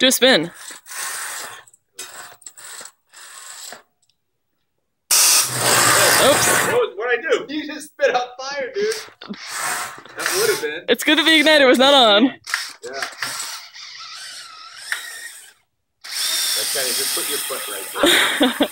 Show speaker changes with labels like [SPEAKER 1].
[SPEAKER 1] Do a spin. Oops.
[SPEAKER 2] What'd I do? You just spit out fire, dude. That would have been.
[SPEAKER 1] It's good that the igniter was not on.
[SPEAKER 2] Yeah. That's kind of just put your foot right there.